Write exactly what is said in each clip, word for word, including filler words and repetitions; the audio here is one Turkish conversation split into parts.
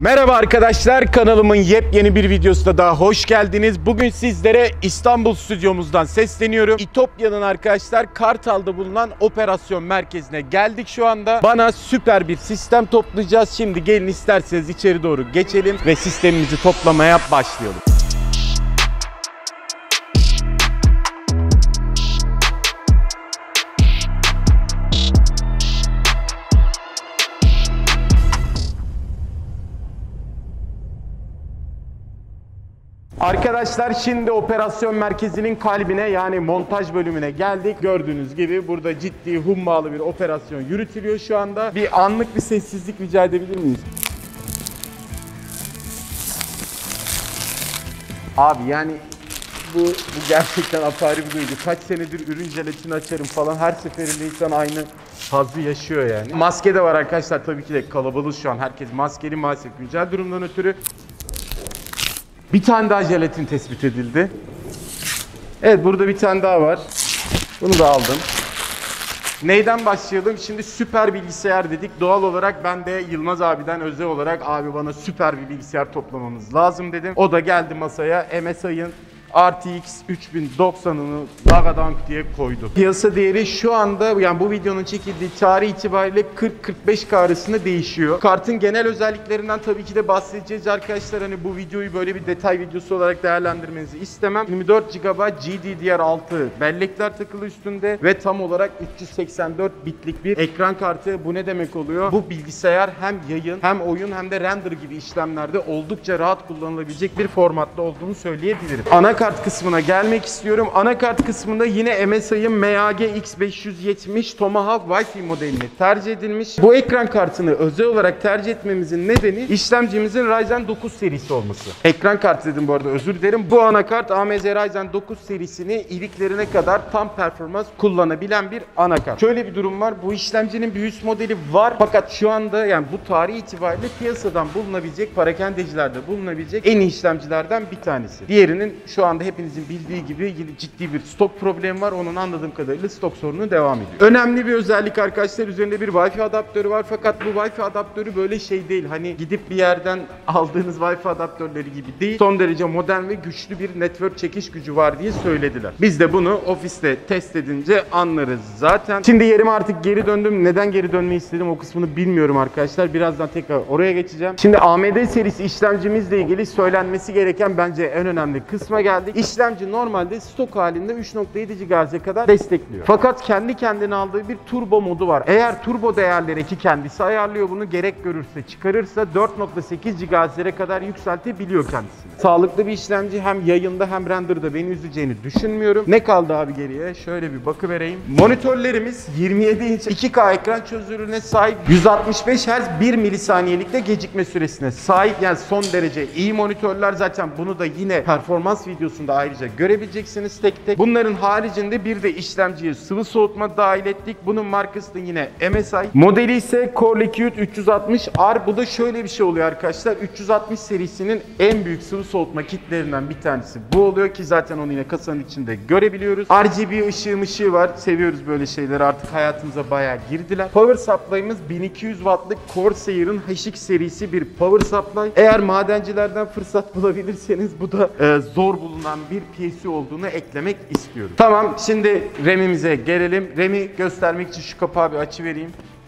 Merhaba arkadaşlar, kanalımın yepyeni bir videosuna daha hoş geldiniz. Bugün sizlere İstanbul stüdyomuzdan sesleniyorum. İtopya'nın arkadaşlar Kartal'da bulunan operasyon merkezine geldik şu anda. Bana süper bir sistem toplayacağız. Şimdi gelin isterseniz içeri doğru geçelim ve sistemimizi toplamaya başlayalım. Arkadaşlar şimdi operasyon merkezinin kalbine yani montaj bölümüne geldik. Gördüğünüz gibi burada ciddi hummalı bir operasyon yürütülüyor şu anda. Bir anlık bir sessizlik rica edebilir miyiz? Abi yani bu, bu gerçekten apayrı bir duygu. Kaç senedir ürün jelatini açarım falan, her seferinde insan aynı hazzı yaşıyor yani. Maske de var arkadaşlar, tabii ki de kalabalık şu an. Herkes maskeli maalesef güncel durumdan ötürü. Bir tane daha jelatin tespit edildi. Evet, burada bir tane daha var. Bunu da aldım. Neyden başlayalım? Şimdi süper bilgisayar dedik. Doğal olarak ben de Yılmaz abiden özel olarak abi bana süper bir bilgisayar toplamamız lazım dedim. O da geldi masaya M S I'ın R T X üç bin doksanını dagadank diye koydu. Piyasa değeri şu anda, yani bu videonun çekildiği tarih itibariyle kırk kırk beş K arasında değişiyor. Kartın genel özelliklerinden tabii ki de bahsedeceğiz arkadaşlar. Hani bu videoyu böyle bir detay videosu olarak değerlendirmenizi istemem. yirmi dört gigabayt G D D R altı bellekler takılı üstünde ve tam olarak üç yüz seksen dört bitlik bir ekran kartı. Bu ne demek oluyor? Bu bilgisayar hem yayın hem oyun hem de render gibi işlemlerde oldukça rahat kullanılabilecek bir formatta olduğunu söyleyebilirim. Anakart kısmına gelmek istiyorum. Anakart kısmında yine M S I'ın M A G X beş yüz yetmiş Tomahawk Wi-Fi modelini tercih edilmiş. Bu ekran kartını özel olarak tercih etmemizin nedeni işlemcimizin Ryzen dokuz serisi olması. Ekran kartı dedim bu arada, özür dilerim. Bu anakart A M D Ryzen dokuz serisini iliklerine kadar tam performans kullanabilen bir anakart. Şöyle bir durum var. Bu işlemcinin bir üst modeli var. Fakat şu anda yani bu tarih itibariyle piyasadan bulunabilecek, parakendecilerde bulunabilecek en iyi işlemcilerden bir tanesi. Diğerinin şu anda hepinizin bildiği gibi ciddi bir stok problemi var. Onun anladığım kadarıyla stok sorunu devam ediyor. Önemli bir özellik arkadaşlar, üzerinde bir Wi-Fi adaptörü var. Fakat bu Wi-Fi adaptörü böyle şey değil. Hani gidip bir yerden aldığınız Wi-Fi adaptörleri gibi değil. Son derece modern ve güçlü bir network çekiş gücü var diye söylediler. Biz de bunu ofiste test edince anlarız zaten. Şimdi yerime artık geri döndüm. Neden geri dönmeyi istedim o kısmını bilmiyorum arkadaşlar. Birazdan tekrar oraya geçeceğim. Şimdi A M D serisi işlemcimizle ilgili söylenmesi gereken bence en önemli kısma geldik. İşlemci normalde stok halinde üç nokta yedi gigahertz'e kadar destekliyor. Fakat kendi kendine aldığı bir turbo modu var. Eğer turbo değerleri ki kendisi ayarlıyor bunu, gerek görürse çıkarırsa dört nokta sekiz gigahertz'lere kadar yükseltebiliyor kendisini. Sağlıklı bir işlemci, hem yayında hem render'da beni üzeceğini düşünmüyorum. Ne kaldı abi geriye? Şöyle bir bakıvereyim. Monitörlerimiz yirmi yedi inç iki K ekran çözünürlüğüne sahip, yüz altmış beş hertz bir milisaniyelikte gecikme süresine sahip. Yani son derece iyi monitörler. Zaten bunu da yine performans videosunda ayrıca görebileceksiniz tek tek. Bunların haricinde bir de işlemciye sıvı soğutma dahil ettik. Bunun markası da yine M S I. Modeli ise Core Liquid üç yüz altmış R. Bu da şöyle bir şey oluyor arkadaşlar. üç yüz altmış serisinin en büyük sıvı soğutma kitlerinden bir tanesi bu oluyor ki zaten onu yine kasanın içinde görebiliyoruz. R G B ışığı ışığı var. Seviyoruz böyle şeyleri. Artık hayatımıza bayağı girdiler. Power supply'ımız bin iki yüz wattlık Corsair'ın H X serisi bir power supply. Eğer madencilerden fırsat bulabilirseniz bu da e, zor bulunan bir P C olduğunu eklemek istiyorum. Tamam, şimdi RAM'imize gelelim. RAM'i göstermek için şu kapağı bir açıvereyim.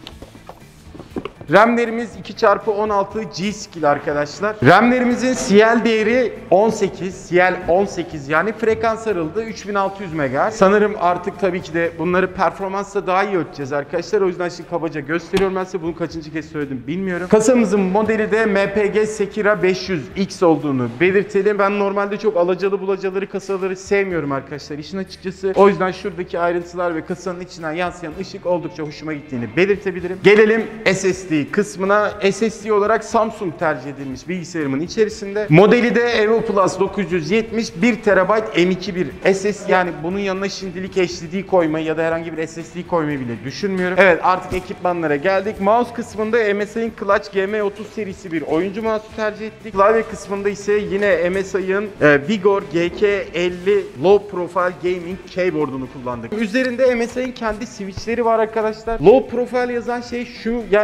RAM'lerimiz iki çarpı on altı G-Skill arkadaşlar. RAM'lerimizin C L değeri on sekiz, C L on sekiz yani frekans aralığı üç bin altı yüz megahertz. Sanırım artık tabii ki de bunları performansla daha iyi ölçeceğiz arkadaşlar. O yüzden şimdi kabaca gösteriyorum ben size. Bunu kaçıncı kez söyledim bilmiyorum. Kasamızın modeli de M P G Sekira beş yüz X olduğunu belirtelim. Ben normalde çok alacalı bulacaları kasaları sevmiyorum arkadaşlar, işin açıkçası. O yüzden şuradaki ayrıntılar ve kasanın içinden yansıyan ışık oldukça hoşuma gittiğini belirtebilirim. Gelelim S S D kısmına. S S D olarak Samsung tercih edilmiş bilgisayarımın içerisinde. Modeli de Evo Plus dokuz yüz yetmiş bir terabayt M iki bir S S D. Yani bunun yanına şimdilik H D D koymayı ya da herhangi bir S S D koymayı bile düşünmüyorum. Evet, artık ekipmanlara geldik. Mouse kısmında M S I'ın Clutch G M otuz serisi bir oyuncu mouse'u tercih ettik. Klavye kısmında ise yine M S I'ın e, Vigor G K elli Low Profile Gaming Keyboard'unu kullandık. Üzerinde M S I'ın kendi switchleri var arkadaşlar. Low Profile yazan şey şu, yani tuş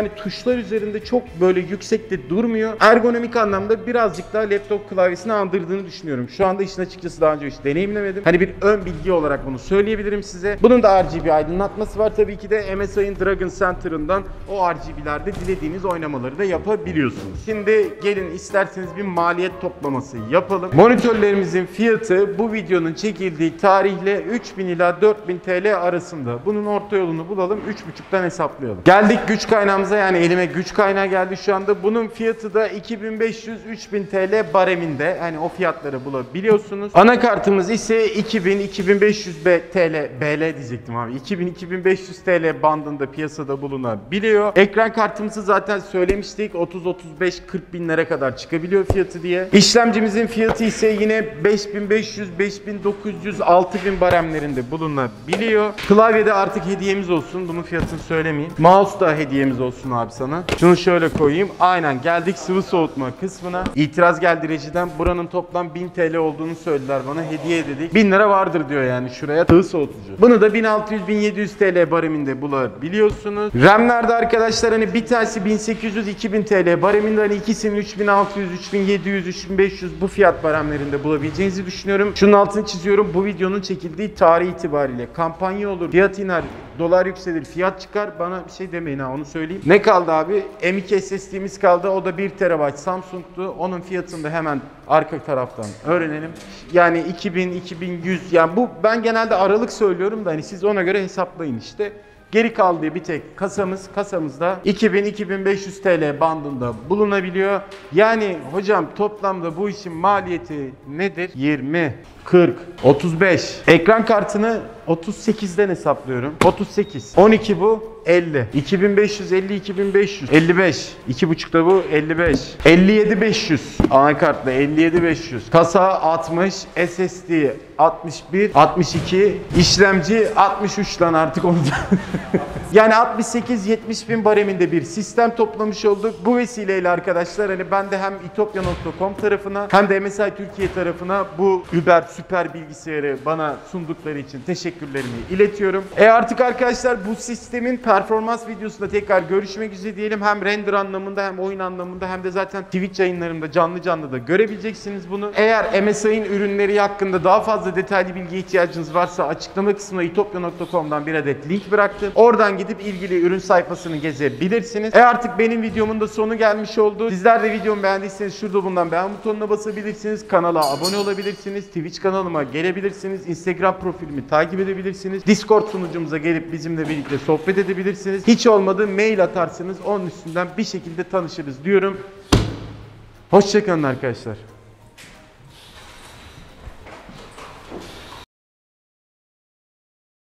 tuşlar üzerinde çok böyle yüksekte durmuyor. Ergonomik anlamda birazcık daha laptop klavyesini andırdığını düşünüyorum. Şu anda işin açıkçası daha önce hiç deneyimlemedim. Hani bir ön bilgi olarak bunu söyleyebilirim size. Bunun da R G B aydınlatması var tabii ki de. M S I'ın Dragon Center'ından o R G B'lerde dilediğiniz oynamaları da yapabiliyorsunuz. Şimdi gelin isterseniz bir maliyet toplaması yapalım. Monitörlerimizin fiyatı bu videonun çekildiği tarihle üç bin ila dört bin T L arasında. Bunun orta yolunu bulalım. üç buçuktan hesaplayalım. Geldik güç kaynağımıza, yani elime güç kaynağı geldi şu anda. Bunun fiyatı da iki bin beş yüz üç bin T L bareminde. Hani o fiyatları bulabiliyorsunuz. Anakartımız ise iki bin iki bin beş yüz T L B L diyecektim abi. iki bin iki bin beş yüz T L bandında piyasada bulunabiliyor. Ekran kartımızı zaten söylemiştik. otuz otuz beş kırk binlere kadar çıkabiliyor fiyatı diye. İşlemcimizin fiyatı ise yine beş bin beş yüz beş bin dokuz yüz altı bin baremlerinde bulunabiliyor. Klavyede artık hediyemiz olsun. Bunun fiyatını söylemeyeyim. Mouse da hediyemiz olsun abi sana. Şunu şöyle koyayım. Aynen geldik sıvı soğutma kısmına. İtiraz geldi rejiden. Buranın toplam bin T L olduğunu söylediler bana. Hediye dedik. bin lira vardır diyor yani şuraya. Sıvı soğutucu. Bunu da bin altı yüz bin yedi yüz T L bareminde bulabiliyorsunuz. RAM'lerde arkadaşlar hani bir tanesi bin sekiz yüz iki bin T L bareminde, hani ikisini üç bin altı yüz üç bin yedi yüz üç bin beş yüz bu fiyat baremlerinde bulabileceğinizi düşünüyorum. Şunun altını çiziyorum. Bu videonun çekildiği tarih itibariyle kampanya olur, fiyat iner, dolar yükselir, fiyat çıkar. Bana bir şey demeyin ha, onu söyleyeyim. Ne kaldı abi? M iki S S D'miz kaldı. O da bir terabayt Samsung'tu. Onun fiyatını da hemen arka taraftan öğrenelim. Yani iki bin iki bin yüz, yani bu ben genelde aralık söylüyorum da hani siz ona göre hesaplayın işte. Geri kaldığı bir tek kasamız, kasamızda iki bin iki bin beş yüz T L bandında bulunabiliyor. Yani hocam toplamda bu işin maliyeti nedir? yirmi, kırk, otuz beş. Ekran kartını otuz sekizden hesaplıyorum. otuz sekiz. on iki bu. elli. iki bin beş yüz elli, iki bin beş yüz. elli beş. iki buçuk da bu. elli beş. elli yedi bin beş yüz. Anakartla elli yedi bin beş yüz. Kasa altmış. S S D altmış bir. altmış iki. İşlemci altmış üç lan artık onu da. Yani altmış sekiz yetmiş bin bareminde bir sistem toplamış olduk. Bu vesileyle arkadaşlar hani ben de hem itopya nokta com tarafına hem de M S I Türkiye tarafına bu Uber süper bilgisayarı bana sundukları için teşekkürlerimi iletiyorum. E artık arkadaşlar bu sistemin performans videosunda tekrar görüşmek üzere diyelim. Hem render anlamında hem oyun anlamında hem de zaten Twitch yayınlarımda canlı canlı da görebileceksiniz bunu. Eğer M S I'nin ürünleri hakkında daha fazla detaylı bilgi ihtiyacınız varsa açıklama kısmına itopya nokta com'dan bir adet link bıraktım. Oradan gidip ilgili ürün sayfasını gezebilirsiniz. E artık benim videomun da sonu gelmiş oldu. Sizler de videomu beğendiyseniz şurada bulunan beğen butonuna basabilirsiniz. Kanala abone olabilirsiniz. Twitch kanalıma gelebilirsiniz. Instagram profilimi takip edebilirsiniz. Discord sunucumuza gelip bizimle birlikte sohbet edebilirsiniz. Hiç olmadı mail atarsınız. Onun üstünden bir şekilde tanışırız diyorum. Hoşça kalın arkadaşlar.